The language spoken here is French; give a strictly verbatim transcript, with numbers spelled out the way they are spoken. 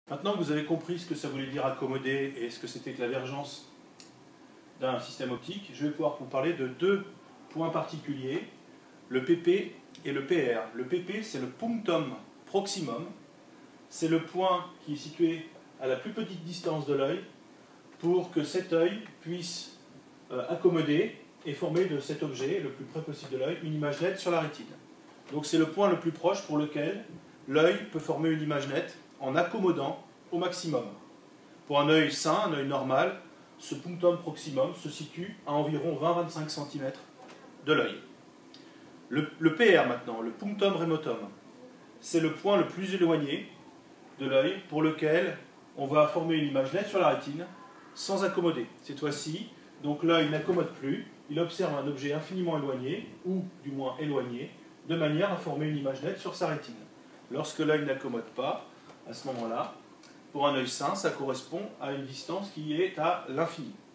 Maintenant que vous avez compris ce que ça voulait dire accommoder et ce que c'était que la divergence d'un système optique, je vais pouvoir vous parler de deux points particuliers, le P P et le P R. Le P P, c'est le punctum proximum, c'est le point qui est situé à la plus petite distance de l'œil pour que cet œil puisse euh, accommoder et former de cet objet, le plus près possible de l'œil, une image nette sur la rétine. Donc c'est le point le plus proche pour lequel l'œil peut former une image nette en accommodant au maximum. Pour un œil sain, un œil normal, ce punctum proximum se situe à environ vingt à vingt-cinq centimètres de l'œil. Le, le P R maintenant, le punctum remotum, c'est le point le plus éloigné de l'œil pour lequel on va former une image nette sur la rétine sans accommoder. Cette fois-ci, donc l'œil n'accommode plus, il observe un objet infiniment éloigné, ou du moins éloigné, de manière à former une image nette sur sa rétine. Lorsque l'œil n'accommode pas, à ce moment-là, pour un œil sain, ça correspond à une distance qui est à l'infini.